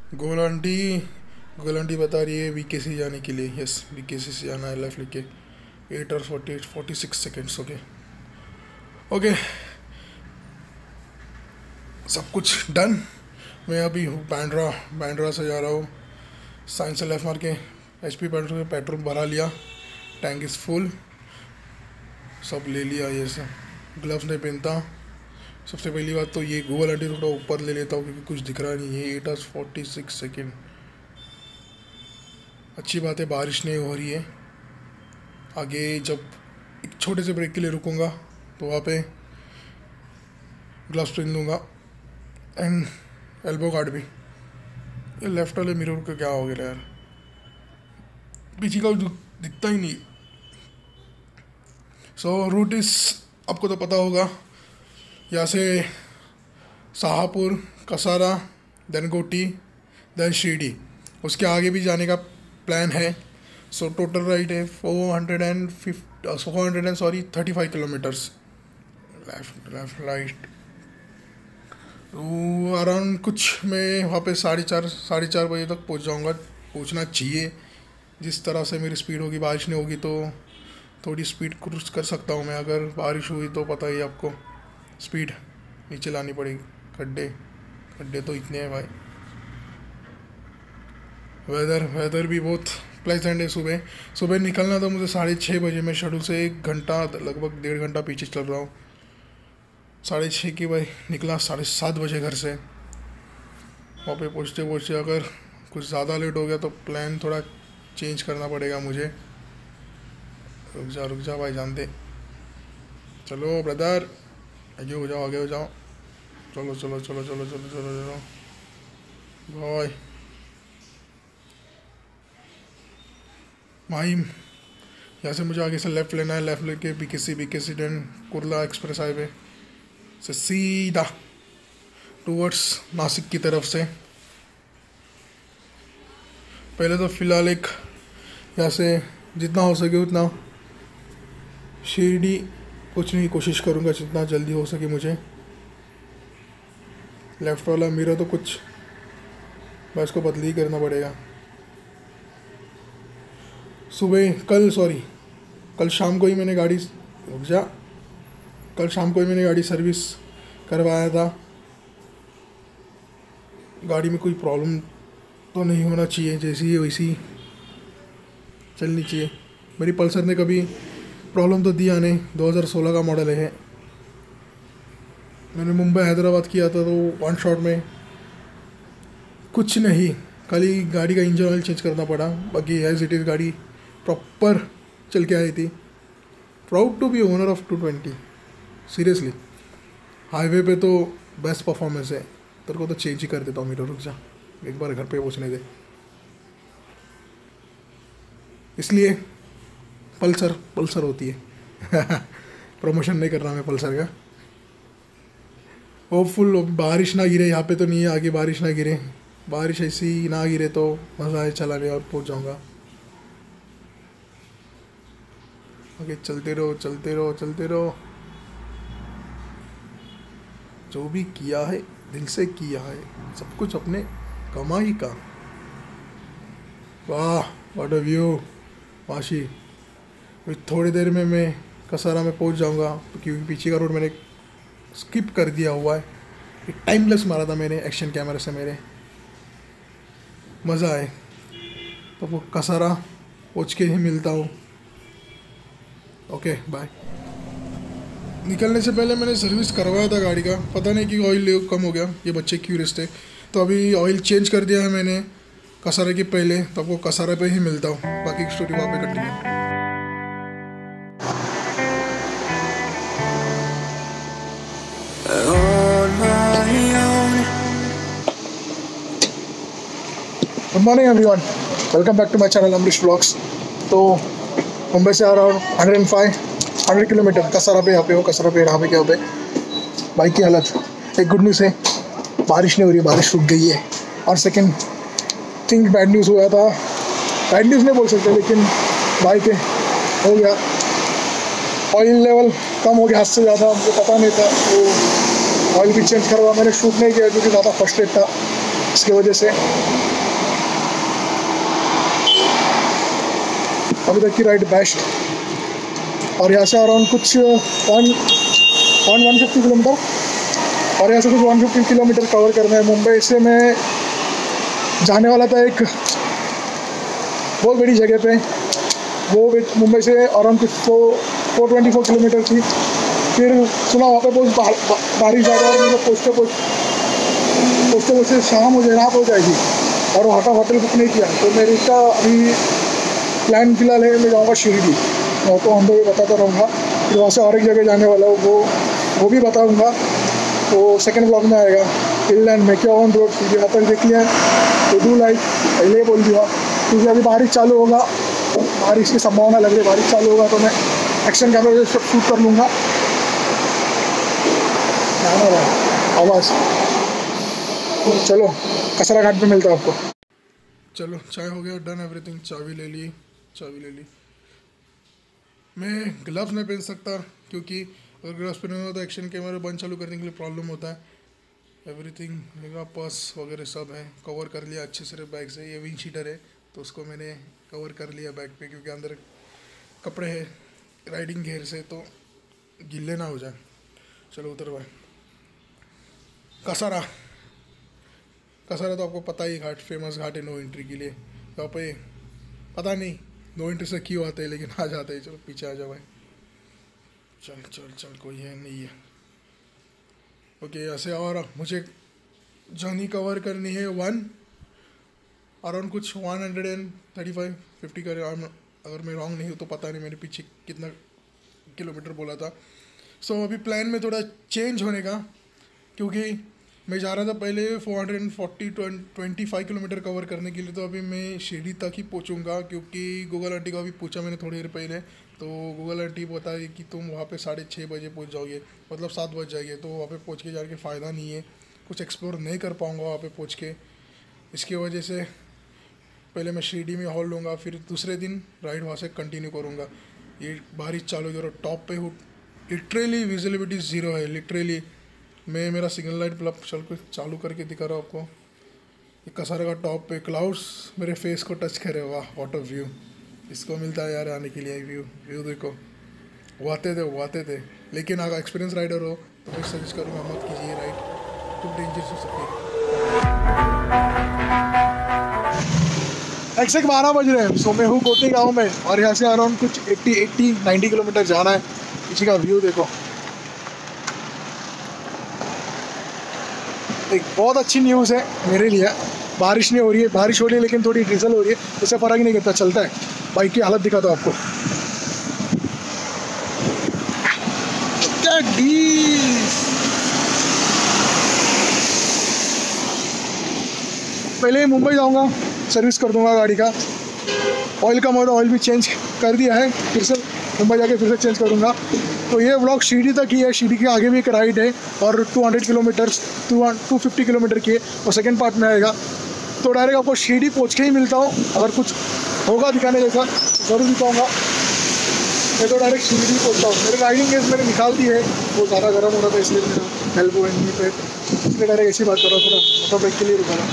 गोल aunty बता रही है वीकेसी जाने के लिए। यस, वीकेसी से जाना है, लेफ्ट लेके 8 और 46 ओके। ओके, सब कुछ डन। मैं अभी हूँ बैंड्रा से जा रहा हूँ। साइंस से लेफ्ट मार के HP पेट्रोल में पेट्रोल भरा लिया, टैंक इज़ फुल, सब ले लिया। ये सब ग्लव्स नहीं पहनता। सबसे पहली बात तो ये गूगल आंटी थोड़ा ऊपर ले लेता हूँ क्योंकि कुछ दिख रहा नहीं है। 8 और 46 अच्छी बात है, बारिश नहीं हो रही है। आगे जब एक छोटे से ब्रेक के लिए रुकूंगा तो वहाँ पे ग्लव्स पहन लूँगा एंड एल्बो गार्ड भी। ये लेफ्ट वाले मिरर का क्या हो गया यार, पीछे का दिखता ही नहीं। सो रूट इस आपको तो पता होगा, यहाँ से शाहपुर, कसारा, देन गोटी, देन शिरडी, उसके आगे भी जाने का प्लान है। सो टोटल राइड है 435 किलोमीटर्स, लेफ्ट लेफ्ट राइट। तो अराउंड कुछ मैं वहाँ पे 4:30 बजे तक पहुँच जाऊँगा, पहुँचना चाहिए। जिस तरह से मेरी स्पीड होगी, बारिश नहीं होगी तो थोड़ी स्पीड क्रूज कर सकता हूँ मैं। अगर बारिश हुई तो पता ही आपको, स्पीड नीचे लानी पड़ेगी। खड्डे तो इतने हैं भाई। वेदर भी बहुत प्लेजेंट है। सुबह निकलना था मुझे 6:30 बजे। मैं शेड्यूल से 1 घंटा, लगभग 1.5 घंटा पीछे चल रहा हूँ। 6:30 की भाई निकला, 7:30 बजे घर से। वहाँ पे पहुँचते अगर कुछ ज़्यादा लेट हो गया तो प्लान थोड़ा चेंज करना पड़ेगा मुझे। रुक जा भाई, जानते। चलो ब्रदर, आगे हो जाओ। चलो भाई। माहिम, यहाँ से मुझे आगे से लेफ़्ट लेना है। लेफ़्ट लेके BKC then Kurla express highway से सीधा टूवर्ड्स नासिक की तरफ से। पहले तो फ़िलहाल एक यहाँ से जितना हो सके उतना शिरडी पहुँचने की कोशिश करूँगा, जितना जल्दी हो सके मुझे। लेफ़्ट वाला मिरर तो कुछ बस को बदली करना पड़ेगा। कल शाम को ही मैंने गाड़ी सर्विस करवाया था। गाड़ी में कोई प्रॉब्लम तो नहीं होना चाहिए, जैसी है वैसी चलनी चाहिए। मेरी पल्सर ने कभी प्रॉब्लम तो दिया नहीं, 2016 का मॉडल है। मैंने मुंबई हैदराबाद किया था तो 1 शॉट में कुछ नहीं, खाली गाड़ी का इंजन ऑयल चेंज करना पड़ा। बाकी एज इट इज़ गाड़ी प्रॉपर चल के आई थी। Proud to be owner of 220, seriously. Highway पे तो बेस्ट परफॉर्मेंस है। तेरे को तो चेंज ही कर देता हूँ। रुक जा, एक बार घर पे पहुँचने दे। इसलिए पल्सर होती है। प्रमोशन नहीं कर रहा मैं पल्सर का। होपफुल बारिश ना गिरे, यहाँ पे तो नहीं है, आगे बारिश ना गिरे। बारिश ऐसी ना गिरे तो मज़ा आए चलाने और पहुँच जाऊँगा। आगे चलते रहो। जो भी किया है दिल से किया है, सब कुछ अपने कमाई का। वाह व्हाट अ व्यू वाशी। थोड़ी देर में मैं कसारा में पहुंच जाऊंगा क्योंकि पीछे का रोड मैंने स्किप कर दिया हुआ है। एक टाइमलेस मारा था मैंने एक्शन कैमरे से, मेरे मज़ा आए। तो वो कसारा पहुंच के ही मिलता हूँ। Okay bye. निकलने से पहले मैंने सर्विस करवाया था गाड़ी का, पता नहीं कि ऑयल कम हो गया। ये बच्चे क्यूरियस थे तो अभी ऑयल चेंज कर दिया है मैंने कसारा के पहले। तो आपको कसारा पे ही मिलता हूँ, बाकी की स्टोरी वहाँ पे continue. Good morning everyone, welcome back to my channel Amrish vlogs. तो मुंबई से आ रहा हूँ 100 किलोमीटर कसारा पे। यहाँ पे बाइक की हालत। एक गुड न्यूज़ है, बारिश नहीं हो रही, बारिश रुक गई है। और सेकंड थिंग बैड न्यूज़ हुआ था, बैड न्यूज़ नहीं बोल सकते लेकिन बाइक हो गया, ऑयल लेवल कम हो गया हद से ज़्यादा। मुझे पता नहीं था, तो ऑयल भी चेंज करवा। मैंने शूट नहीं किया क्योंकि ज़्यादा फर्स्ट्रेट था। इसकी वजह से अभी तक की राइड बेस्ट। और यहाँ से अराउंड कुछ 150 किलोमीटर, और यहाँ से कुछ 150 किलोमीटर कवर करना है। मुंबई से मैं जाने वाला था एक बहुत बड़ी जगह पे, वो मुंबई से अराउंड कुछ 424 किलोमीटर थी। फिर सुना वहाँ पे बहुत बारिश ज़्यादा और मुझे पहुँचते पहुँचते शाम हो जाए, रात हो जाएगी, और वहाँ का होटल बुक नहीं किया। तो मेरे इसका अभी प्लान फिलहाल है, मैं जाऊँगा शिरडी, तो हम भी बताता रहूँगा। फिर वहाँ से और एक जगह जाने वाला हूँ, वो भी बताऊँगा, तो सेकंड ब्लॉग में आएगा। Till end make your own road. Video यहाँ तक देख लिया तो डू लाइक, पहले ही बोल दिया, क्योंकि अभी बारिश चालू होगा, बारिश की संभावना लग रही है। बारिश चालू होगा तो मैं एक्शन कैमरा से शूट कर लूँगा। आवाज़ चलो कसरा घाट पे मिलता है आपको। चलो चाय हो गया, डन एवरीथिंग। चाबी ले ली। मैं ग्लव्स नहीं पहन सकता, क्योंकि अगर ग्लव्स पहनूंगा तो एक्शन कैमरा बंद चालू करने के लिए प्रॉब्लम होता है। एवरीथिंग मेरा पर्स वगैरह सब है, कवर कर लिया अच्छे से बैग से। ये विंड शीटर है तो उसको मैंने कवर कर लिया बैग पे, क्योंकि अंदर कपड़े है राइडिंग घेर से, तो गिले ना हो जाए। चलो उतर भाई। कसारा तो आपको पता ही, घाट फेमस घाट है नो एंट्री के लिए। यहाँ पे पता नहीं नो एंट्री से क्यों आते हैं, लेकिन आ जाते हैं। चलो पीछे आ जाओ भाई। चल कोई है नहीं है। ओके, ऐसे और मुझे जर्नी कवर करनी है अराउंड कुछ 135-50 का, अगर मैं रॉन्ग नहीं हूँ तो। पता नहीं मैंने पीछे कितना किलोमीटर बोला था। सो अभी प्लान में थोड़ा चेंज होने का, क्योंकि मैं जा रहा था पहले 425 किलोमीटर कवर करने के लिए, तो अभी मैं शिरडी तक ही पहुंचूंगा। क्योंकि गूगल आंटी को अभी पूछा मैंने थोड़ी देर पहले, तो गूगल आंटी बताई कि तुम वहाँ पे 6:30 बजे पहुँच जाओगे, मतलब 7 बज जाएंगे। तो वहाँ पे पहुँच के जाके फ़ायदा नहीं है, कुछ एक्सप्लोर नहीं कर पाऊँगा वहाँ पे पहुँच के। इसकी वजह से पहले मैं शिरडी में हॉल लूँगा, फिर दूसरे दिन राइड वहाँ से कंटिन्यू करूँगा। ये बारिश चालू हो, टॉप पे हूँ, लिटरली विजिबिलिटी ज़ीरो है। लिटरली मैं मेरा सिग्नल लाइट बल्ब चालू करके दिखा रहा हूँ आपको। ये कसारा का टॉप पे क्लाउड्स मेरे फेस को टच करे। वाह व्हाट अ व्यू, इसको मिलता है यार आने के लिए। व्यू देखो, वो आते थे। लेकिन अगर एक्सपीरियंस राइडर हो तो मैं सजेस्ट करूँगा मत कीजिए राइड, तो डेंजरस हो सकती है। 12 बज रहे हैं। सो मैं हूँ कोटी गाँव में, और यहाँ से अराउंड कुछ 80-90 किलोमीटर जाना है। पीछे का व्यू देखो, एक बहुत अच्छी न्यूज़ है मेरे लिए। बारिश नहीं हो रही है, बारिश हो रही है लेकिन थोड़ी ड्रिजल हो रही है, उससे फ़र्क ही नहीं करता, चलता है। बाइक की हालत दिखाता हूँ आपको। पहले मुंबई जाऊँगा, सर्विस कर दूँगा गाड़ी का। ऑयल का मोड, ऑयल भी चेंज कर दिया है, फिर से मुंबई जाके फिर से चेंज करूँगा। तो ये व्लॉग शिरडी तक ही है। शिरडी के आगे भी एक राइड है, और 250 किलोमीटर की है, और सेकंड पार्ट में आएगा। तो डायरेक्ट आपको शिरडी पहुँच के ही मिलता हूँ। अगर कुछ होगा दिखाने जैसा ज़रूर दिखाऊँगा। मैं तो डायरेक्ट शिरडी पहुँचता हूँ। मेरी राइडिंग गेज मैंने निकाल दी है, वो ज़्यादा गर्म हो रहा था इसलिए मेरा एल्बो एंड नी पे, इसलिए डायरेक्ट ऐसी बात कर रहा हूँ। थोड़ा ब्रेक के लिए रुका रहा।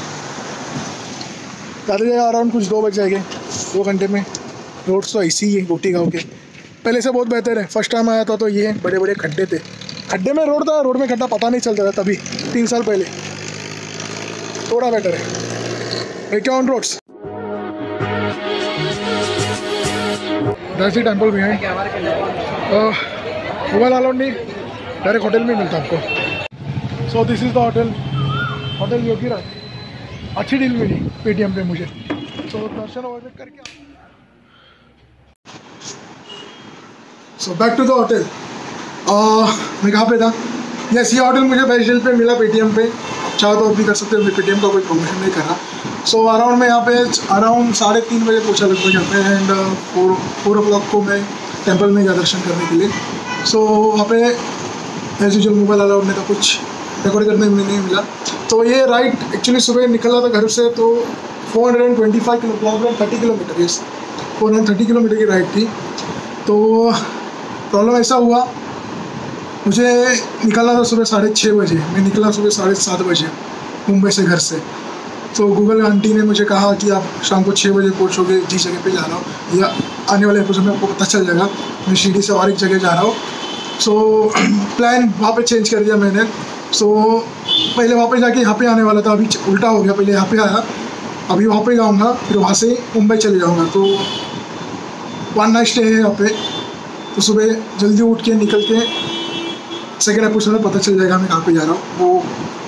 ज़्यादा जाएगा अराउंड कुछ 2 बज जाएंगे, 2 घंटे में। रोड्स तो ऐसी ही है गोटी गाँव के, पहले से बहुत बेहतर है। फर्स्ट टाइम आया था तो ये बड़े बड़े खड्डे थे, खड्डे में रोड था, रोड में खड्डा पता नहीं चलता था तभी 3 साल पहले। थोड़ा बेटर है। Make your own roads. That's the temple behind. Mobile allowed नहीं, डायरेक्ट होटल में मिलता आपको। So this is the hotel Yogiraj. अच्छी डील मिली पेटीएम पे मुझे। तो दर्शन वगैरह करके so back to the hotel. मैं कहाँ पे था? यस, ये होटल मुझे बेस्ट डील पे मिला पेटीएम पे। चाहो तो भी कर सकते हो, मैं पेटीएम का कोई प्रमोशन नहीं कर रहा। सो अराउंड मैं यहाँ पे अराउंड 3:30 बजे पहुँचा लगभग यहाँ पे, एंड 4 o'clock को मैं टेम्पल में गया दर्शन करने के लिए। सो वहाँ पे एज यूजुअल मोबाइल अलाउड नहीं था, कुछ रिकॉर्ड करने में नहीं मिला। तो ये राइड एक्चुअली सुबह निकला था घर से, तो 430 किलोमीटर, यस 430 किलोमीटर की राइड थी। तो प्रॉब्लम ऐसा हुआ, मुझे निकलना था सुबह 6:30 बजे, मैं निकला सुबह 7:30 बजे। मुंबई से घर से। तो गूगल आंटी ने मुझे कहा कि आप शाम को 6 बजे पहुँचोगे जिस जगह पे जा रहा हूँ, या आने वाले एपिसोड में आपको पता चल जाएगा मैं शिरडी से और एक जगह जा रहा हूँ। सो प्लान वहाँ पे चेंज कर दिया मैंने। सो पहले वहाँ पे जाके यहाँ पे आने वाला था, अभी उल्टा हो गया, पहले यहाँ पे आया, अभी वहाँ पे जाऊँगा, फिर वहाँ से मुंबई चले जाऊँगा। तो 1 नाइट स्टे है यहाँ पे। तो सुबह जल्दी उठ के निकल के सेकेंड एपिसोड में पता चल जाएगा मैं कहाँ पे जा रहा हूँ, वो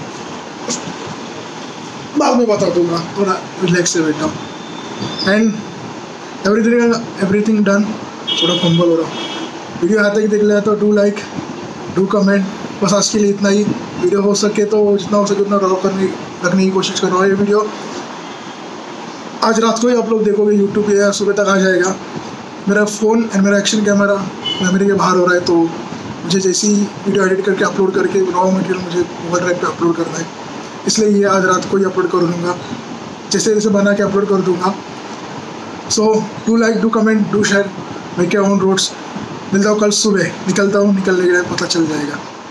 बाद में बता दूँगा। थोड़ा रिलैक्स से बैठा हूँ एंड एवरीथिंग डन। थोड़ा फंबल हो रहा हूँ। वीडियो यहाँ तक देख लिया तो डू लाइक, डू कमेंट। बस आज के लिए इतना ही। वीडियो हो सके तो जितना हो सके उतना रखने की कोशिश कर रहा हूँ। ये वीडियो आज रात को ही आप लोग देखोगे यूट्यूब पे, या सुबह तक आ जाएगा। मेरा फ़ोन एंड मेरा एक्शन कैमरा मेमोरी के बाहर हो रहा है, तो मुझे जैसी वीडियो एडिट करके अपलोड करके रॉ मटेरियल मुझे गूगल ड्राइव पे अपलोड करना है, इसलिए ये आज रात को ही अपलोड कर दूँगा, जैसे जैसे बना के अपलोड कर दूँगा। So do like, do comment, do share. मैं क्या ऑन रोड्स। मिलता हूँ कल सुबह, निकलता हूँ, निकलने के लिए पता चल जाएगा।